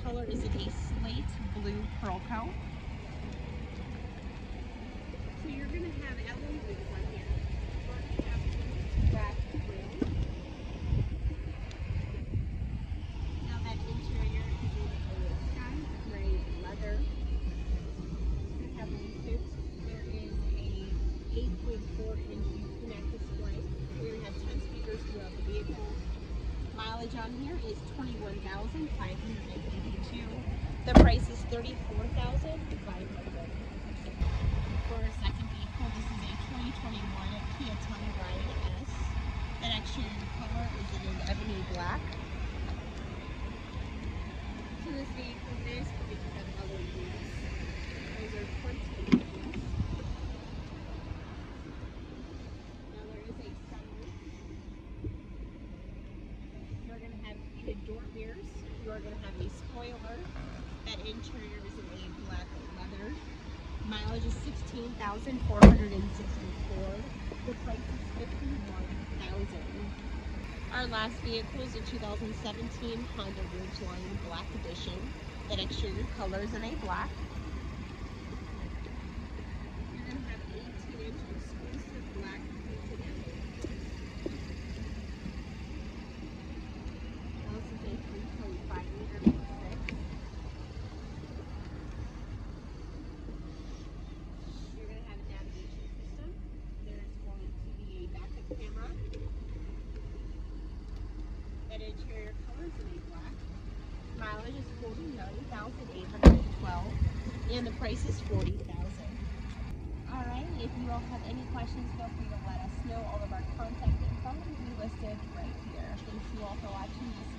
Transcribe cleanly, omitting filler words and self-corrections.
color is in a slate blue pearl coat. So you're going to have alloy wheels on here. You're going to have black wheels. Now that interior is in a sky gray leather. You're going to have refit. There is a 8.4-inch Uconnect display. You're going to have 10 speakers throughout the vehicle. Mileage on here is 21,582. The price is $34,500. For our second vehicle, this is a 2021 Kia Telluride S. That exterior color is in an ebony black. So this vehicle is going to have alloy wheels. Those are 20 inches. Now there is a sunroof. You're going to have heated door mirrors. You are going to have a spoiler. That interior is in a black leather. Mileage is 16,464. The price is $51,000. Our last vehicle is a 2017 Honda Ridgeline Black Edition. That exterior color is in a black. You're going to have 18-inch exclusive black painted alloy. This is a 3.5-liter V6. You're going to have a navigation system. There's going to be a backup camera. That interior color is in a black. Mileage is 49,812, and the price is $40,000. Alright, if you all have any questions, feel free to let us know. All of our contact info will be listed right here. Thank you all for watching.